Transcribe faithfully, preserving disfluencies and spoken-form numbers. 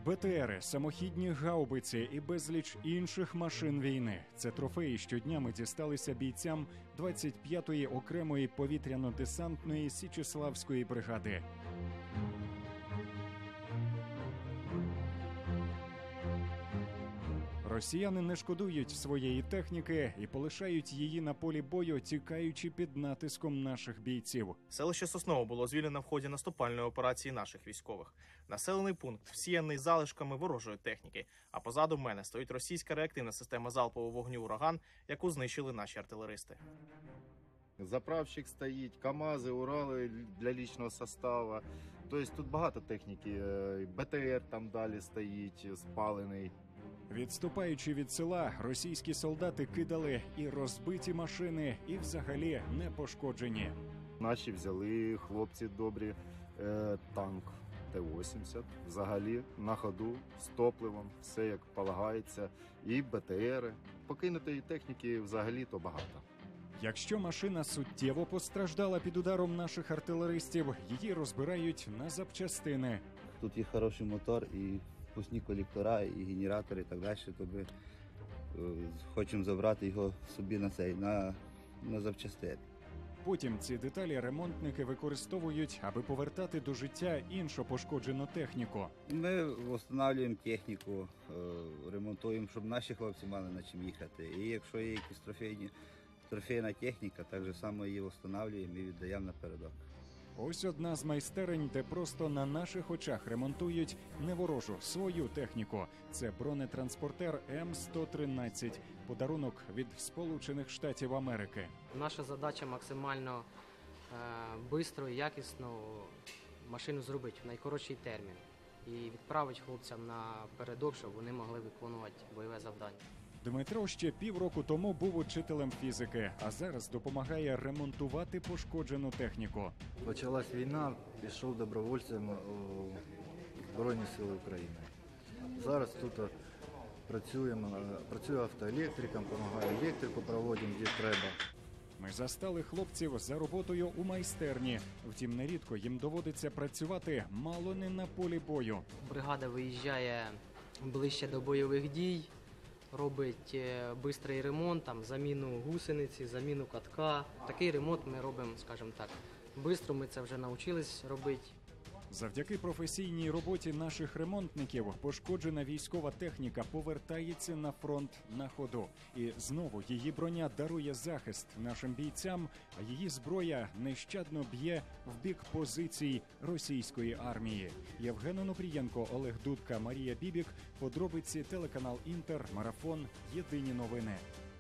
БТРи, самохідні гаубиці і безліч інших машин війни – це трофеї, що днями дісталися бійцям двадцять п'ятої окремої повітряно-десантної Січеславської бригади. Росіяни не шкодують своєї техніки і полишають її на полі бою, тікаючи під натиском наших бійців. Селище Сосново було звільнено в ході наступальної операції наших військових. Населений пункт всіяний залишками ворожої техніки, а позаду мене стоїть російська реактивна система залпового вогню «Ураган», яку знищили наші артилеристи. Заправщик стоїть, КАМАЗи, Урали для лічного составу. Тобто тут багато техніки, БТР там далі стоїть, спалений. Відступаючи від села, російські солдати кидали і розбиті машини, і взагалі не пошкоджені. Наші взяли, хлопці добрі, е, танк Т вісімдесят, взагалі на ходу, з топливом, все як полагається, і БТРи. Покинутої техніки взагалі-то багато. Якщо машина суттєво постраждала під ударом наших артилеристів, її розбирають на запчастини. Тут є хороший мотор і пусні колектора, і генератори, і так далі, то ми е, хочемо забрати його собі на цей, на, на запчастини. Потім ці деталі ремонтники використовують, аби повертати до життя іншу пошкоджену техніку. Ми встановлюємо техніку, е, ремонтуємо, щоб наші хлопці мали на чим їхати. І якщо є якісь трофейні, трофейна техніка, так само її встановлюємо і віддаємо напередок. Ось одна з майстерень, де просто на наших очах ремонтують не ворожу, свою техніку. Це бронетранспортер М сто тринадцять, подарунок від Сполучених Штатів Америки. Наша задача максимально швидко і якісно машину зробити в найкоротший термін і відправити хлопцям на передок, щоб вони могли виконувати бойове завдання. Дмитро ще півроку тому був учителем фізики, а зараз допомагає ремонтувати пошкоджену техніку. Почалась війна, пішов добровольцем у Збройні Сили України. Зараз тут працюємо, працюю автоелектриком, допомагаю електрику, проводимо, де треба. Ми застали хлопців за роботою у майстерні. Втім, нерідко їм доводиться працювати мало не на полі бою. Бригада виїжджає ближче до бойових дій, робить швидкий ремонт, там, заміну гусениці, заміну катка. Такий ремонт ми робимо, скажімо так, швидко, ми це вже навчились робити. Завдяки професійній роботі наших ремонтників пошкоджена військова техніка повертається на фронт на ходу. І знову її броня дарує захист нашим бійцям, а її зброя нещадно б'є в бік позицій російської армії. Євген Онопрієнко, Олег Дудка, Марія Бібік. Подробиці телеканал Інтер, Марафон. Єдині новини.